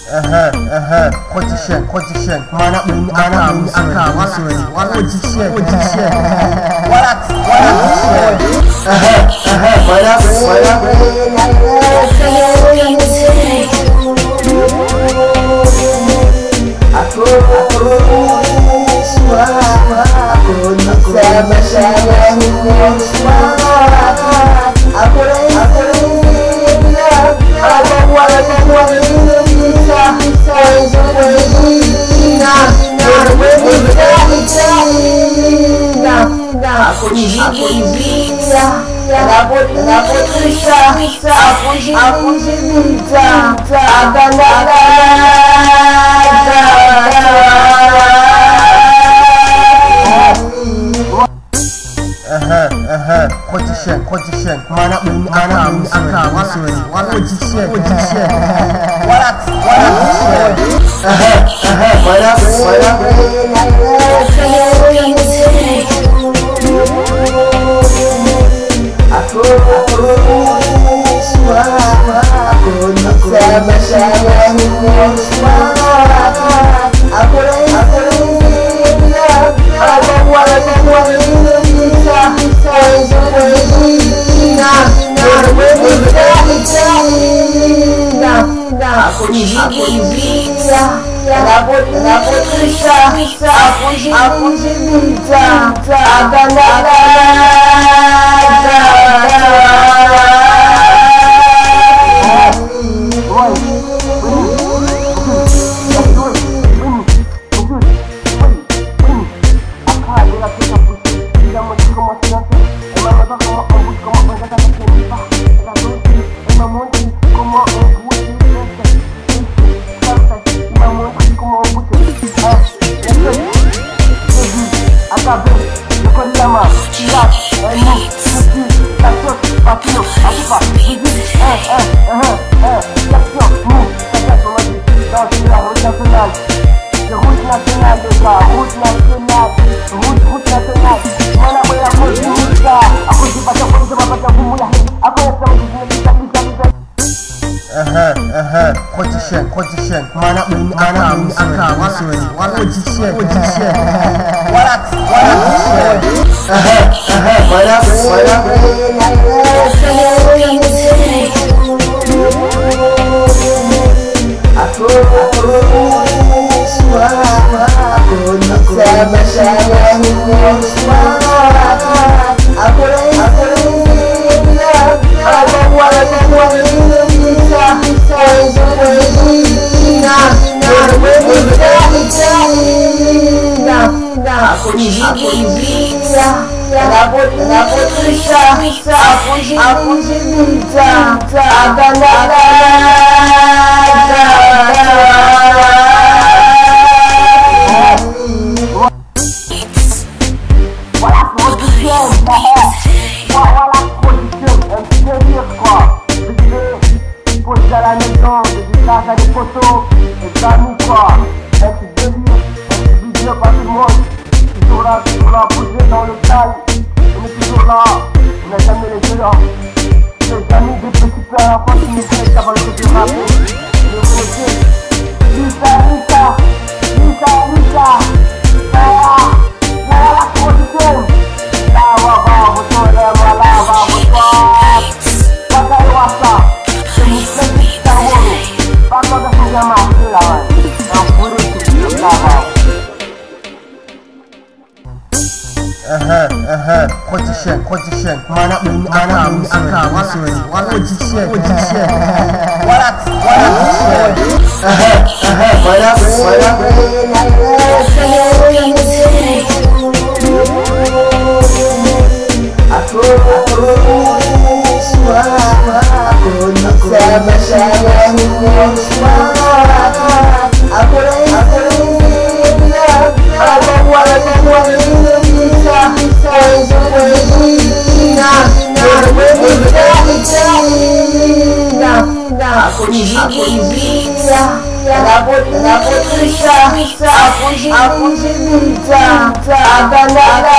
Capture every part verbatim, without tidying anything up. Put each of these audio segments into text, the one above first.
Aha, aha, position, position. Mana bunyi ana bunyi aka, wala, position, position. Wala, wala, aha, aha, wala, wala. Aku, aku, suara, aku sama sama suara. Aku, aku, aku wala, wala. Aku bisa, dapat dapat bisa, aku aku bisa, akan ada. Aha, aha, position, position. Mana bunyi ana bunyi aka, wala, position, position. Wala, wala. Aha, aha, wala, wala. Aku, aku, suara, aku sama sama suara. Aku, aku, aku wala, wala. Aku bisa, dapat dapat bisa, aku aku bisa, akan ada. Aha, aha, position, position. Mana bunyi ana bunyi aka, wala, position, position. Wala, wala. Aha, aha, wala, wala. Aku, aku, suara, aku sama sama suara. Aku, aku, aku wala, wala. Aku aku bisa, dapat dapat bisa, aku aku bisa, akan ada. À la maison, dédicace à des photos, des amis quoi, un petit délire, un petit vidéo pas tout le monde, toujours là, toujours là, posé dans le calme, on est toujours là, on n'a jamais les yeux là, les amis des petits pères à la fois qui nous connaissent avant le côté rap, le côté, Lisa, Lisa, Lisa, Lisa, Lisa, Lisa, la production, là, va, va, votre là, va, là, va, votre, Kaka et Wassa. Aha, aha, position, position. Mana bunyi ana bunyi aka, wala, position, position. Wala, wala. Aha, aha, wala, wala. Aku, aku, suara, aku sama sama suara. Aku, aku, aku wala, wala. Aku aku bisa, dapat dapat bisa, aku aku bisa, akan ada.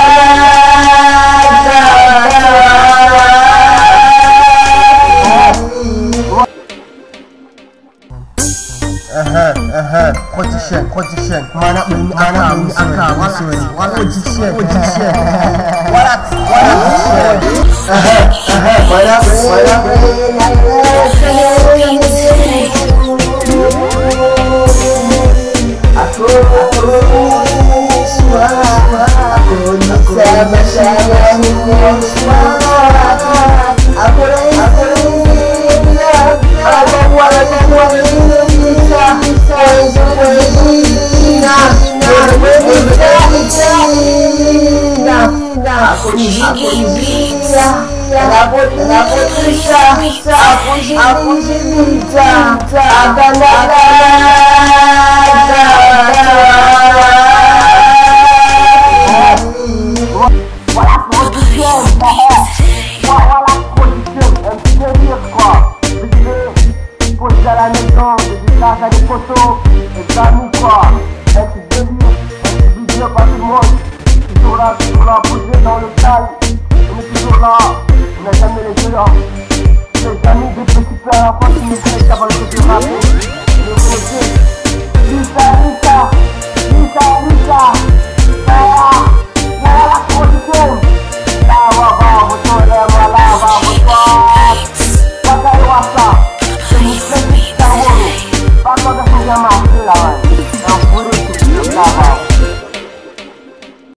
aha, aha, position, position. Mana bini mana bini aka, wala, wala, position, position. Wala, wala, position. Aha, aha, wala, wala, aku, aku, suara, aku bisa bersama suara, aku, aku, aku, wala, wala. Aku bisa, aku aku bisa, aku aku bisa, akan ada. Voilà position, voilà position, un petit délire quoi. Pose à la maison, dédicace à des photos, des amis quoi. Un petit délire, un petit vidéo pas tout le monde. Toujours là, toujours là, posé dans le calme. On est toujours là, on n'a jamais les yeux là. Les amis des petits pères à la fois qui nous